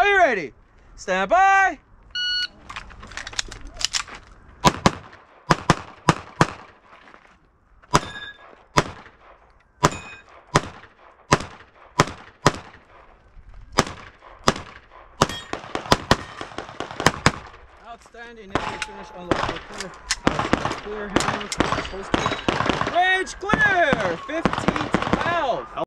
Are you ready? Stand by. Outstanding. Now we finish on the clear. Clear hands. Range clear. 15 to 12.